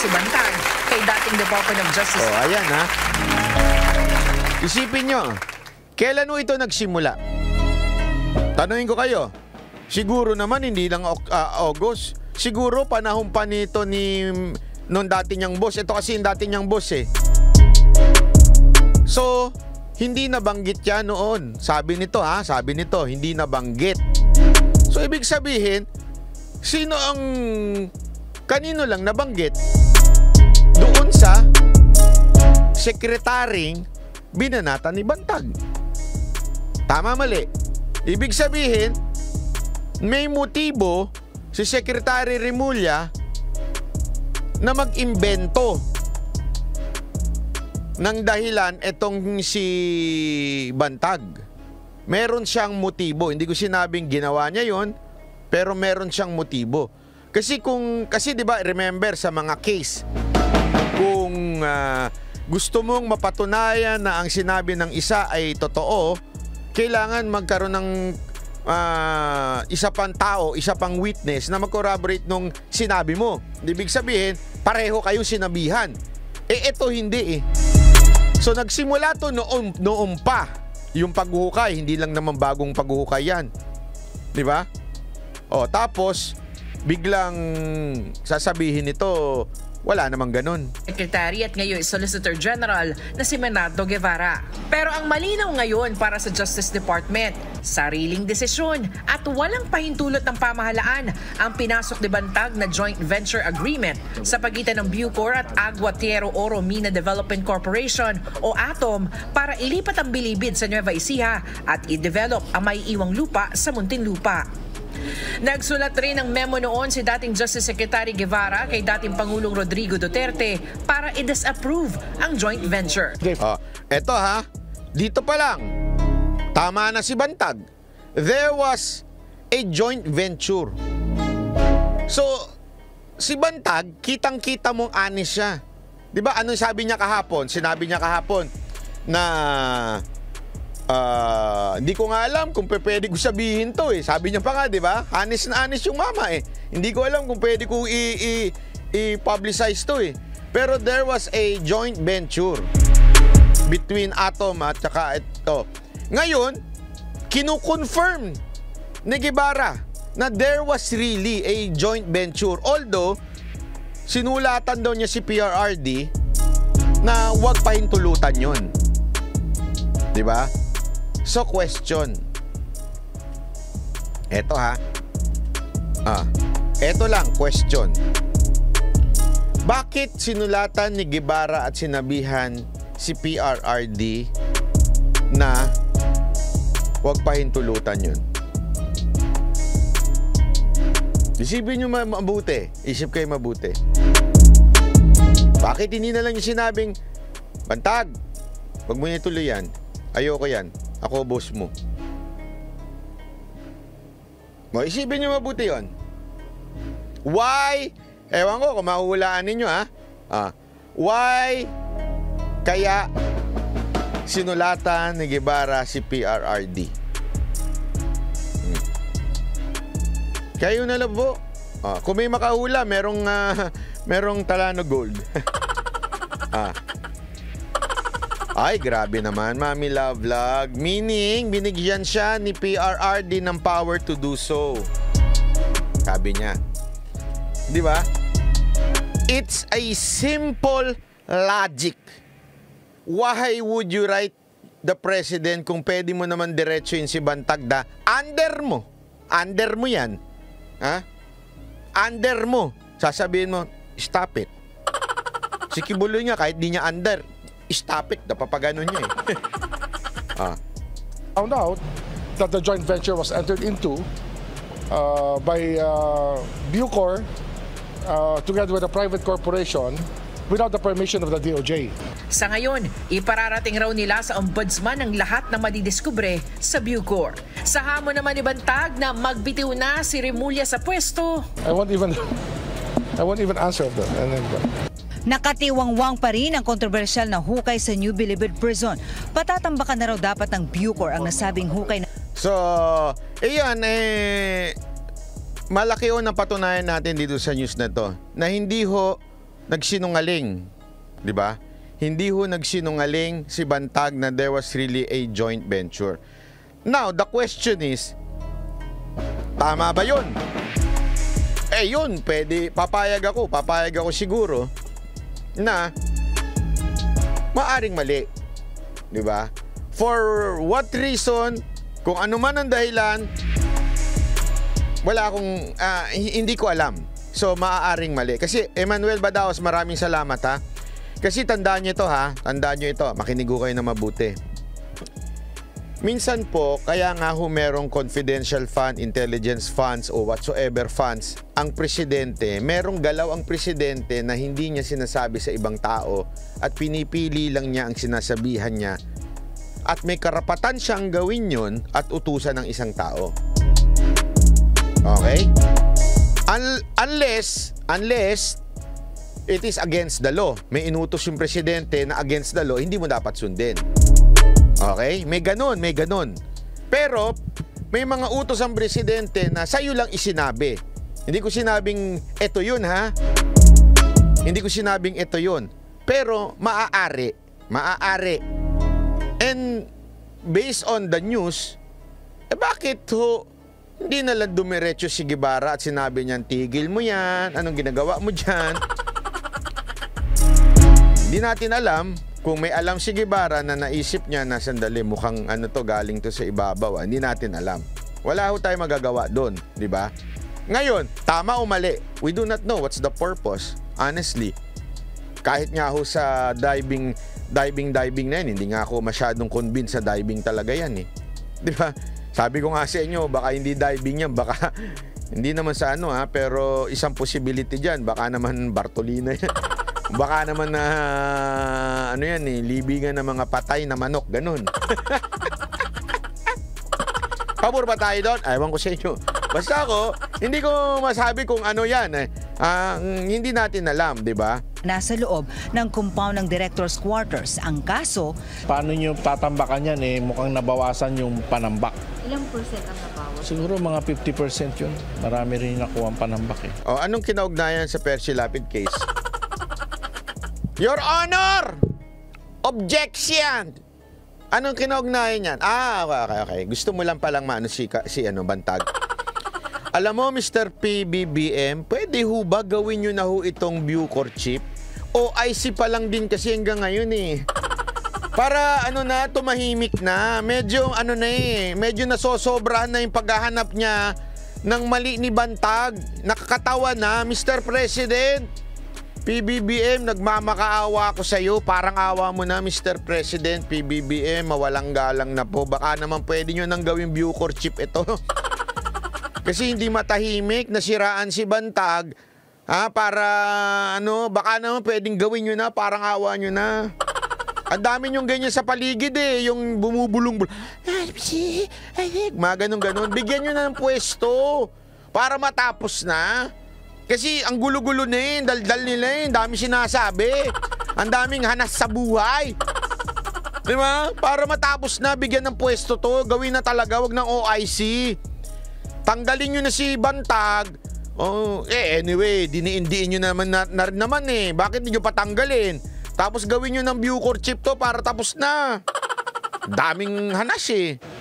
si Bantag kay dating Department of Justice. Oh, ayan ha. Isipin nyo, kailan mo ito nagsimula? Tanungin ko kayo, siguro naman hindi lang August. Siguro panahon pa nito ni nung dati niyang boss. Ito kasi yung dati niyang boss eh. So, hindi nabanggit yan noon. Sabi nito ha, sabi nito, hindi nabanggit. So, ibig sabihin, sino ang kanino lang nabanggit? Doon sa sekretaring binanatan ni Bantag. Tama, mali. Ibig sabihin, may motibo si Secretary Remulla na mag-imbento ng dahilan itong si Bantag. Meron siyang motibo. Hindi ko sinabing ginawa niya yon, pero meron siyang motibo. Kasi di ba, remember sa mga case, kung gusto mong mapatunayan na ang sinabi ng isa ay totoo, kailangan magkaroon ng isa pang tao, isa pang witness na mag-corroborate nung sinabi mo. Ibig sabihin, pareho kayo sinabihan. Eh, ito hindi eh. So, nagsimula to noon pa yung paghuhukay. Hindi lang naman bagong paghuhukay yan. Di ba? O, tapos, biglang sasabihin nito, wala namang ganun. Secretary at ngayon Solicitor General na si Bernardo Guevara. Pero ang malinaw ngayon para sa Justice Department, sariling desisyon at walang pahintulot ng pamahalaan ang pinasok ni Bantag na joint venture agreement sa pagitan ng BUCOR at Aguatero Oro Mina Development Corporation o ATOM para ilipat ang bilibid sa Nueva Ecija at i-develop ang maiiwang lupa sa Muntinlupa. Nagsulat rin ng memo noon si dating Justice Secretary Guevara kay dating Pangulong Rodrigo Duterte para i-disapprove ang joint venture. Eto ha, dito pa lang, tama na si Bantag. There was a joint venture. So, si Bantag, kitang-kita mong honest siya. Di ba, anong sabi niya kahapon? Sinabi niya kahapon na hindi ko nga alam kung pwede ko sabihin to eh. Sabi niya pa nga, di ba? Honest na honest yung mama eh. Hindi ko alam kung pwede ko i-publicize to eh. Pero there was a joint venture between Atom at saka ito. Ngayon, kinukonfirm ni Guevara na there was really a joint venture. Although, sinulatan daw niya si PRRD na huwag pahintulutan yun. Di ba? So, question. Eto ha. Eto lang, question. Bakit sinulatan ni Guevara at sinabihan si PRRD na huwag pahintulutan yun? Isipin nyo mabuti. Isip kayo mabuti. Bakit hindi na lang yung sinabing, Bantag, huwag mo niya ituloy yan. Ayoko yan. Ako boss mo. Isipin nyo mabuti yun. Why? Ewan ko kung mahuhulaan ninyo ha. Why kaya sinulatan ni Guevara si PRRD? Kayo na lang po. Kung may makahula, merong Talano Gold. Ay, grabe naman, Mami Love Vlog. Meaning, binigyan siya ni PRRD ng power to do so. Sabi niya. Di ba? It's a simple logic. Why would you write the president kung pwede mo naman diretso yun si Bantag da? Under mo. Under mo yan. Ha? Under mo. Sasabihin mo, stop it. Si Kibuloy nga, kahit di niya under, stop it, napapagano niya eh. Found out that the joint venture was entered into by BUCOR together with a private corporation without the permission of the DOJ. Sa ngayon, ipararating raw nila sa ombudsman ang lahat na madidiskubre sa BUCOR. Sa hamon naman ni Bantag na magbitiw na si Remulla sa pwesto. I won't even answer that. Nakatiwangwang pa rin ang kontrobersyal na hukay sa New Bilibid Prison. Patatambakan na raw dapat ng BUCOR ang nasabing hukay na... So, iyan malaki o napatunayan natin dito sa news na to na hindi ho nagsinungaling, di ba? Hindi ho nagsinungaling si Bantag na there was really a joint venture. Now, the question is, tama ba yun? Yun, pwede, papayag ako siguro na maaring mali. Di ba? For what reason, kung ano man ang dahilan, wala akong, hindi ko alam. So, maaaring mali. Kasi, Emmanuel Badaos, maraming salamat ha. Kasi tandaan nyo ito ha, makinig ko kayo na mabuti. Minsan po, kaya nga ho merong confidential fund, intelligence funds o whatsoever funds, ang presidente, merong galaw ang presidente na hindi niya sinasabi sa ibang tao at pinipili lang niya ang sinasabihan niya at may karapatan siyang gawin yun at utusan ng isang tao. Okay? Unless it is against the law. May inutos yung presidente na against the law, hindi mo dapat sundin. Okay? May ganun. Pero, may mga utos ang presidente na sa'yo lang isinabi. Hindi ko sinabing eto yun, ha? Hindi ko sinabing eto yun. Pero, maaari. And, based on the news, bakit ho, hindi na lang dumiretso si Guevara at sinabi niyan, tigil mo yan, anong ginagawa mo dyan? Hindi natin alam. Kung may alam si Guevara na naisip niya na sandali, mukhang galing to sa ibabaw, hindi natin alam. Wala ho tayo magagawa doon, di ba? Ngayon, tama o mali, we do not know what's the purpose, honestly. Kahit nga ho sa diving na yan, hindi nga ako masyadong convinced sa diving talaga yan eh. Di ba? Sabi ko nga sa inyo, baka hindi diving yan, baka hindi naman sa pero isang possibility dyan, baka naman Bartolina yan. Baka naman na libingan ng mga patay na manok, ganun. Pabor ba tayo doon? Ewan ko sa inyo. Basta ako, hindi ko masabi kung ano yan. Hindi natin alam, di ba? Nasa loob ng compound ng Director's Quarters ang kaso. Paano nyo tatambakan yan mukhang nabawasan yung panambak. Ilang percent ang nabawas? Siguro mga 50% yun. Marami rin nakuha ang panambak Anong kinaugnayan sa Percy Lapid case? Your Honor! Objection! Anong kinaugnayan yan? Okay. Gusto mo lang palang si Bantag. Alam mo, Mr. PBBM, pwede ho ba gawin nyo na ho itong BUCOR chip? O IC pa lang din kasi hanggang ngayon Para tumahimik na. Medyo medyo nasosobrahan na yung paghahanap niya ng mali ni Bantag. Nakakatawa na, Mr. President. PBBM, nagmamakaawa ako sa iyo. Parang awa mo na, Mr. President. PBBM, mawalang galang na po. Baka naman pwede nyo nang gawing BUCOR chip ito. Kasi hindi matahimik, nasiraan si Bantag. Para baka naman pwedeng gawin nyo na, parang awa nyo na. Ang dami nyong ganyan sa paligid yung bumubulong. Mga ganun. Bigyan nyo na ng pwesto para matapos na. Kasi ang gulo-gulo na daldal nila dami sinasabi. Ang daming hanas sa buhay. Di ba? Para matapos na, bigyan ng pwesto to. Gawin na talaga, wag ng OIC. Tanggalin nyo na si Bantag. Anyway, diniindiin nyo naman naman Bakit nyo patanggalin? Tapos gawin nyo ng BUCOR chip to para tapos na. Daming hanas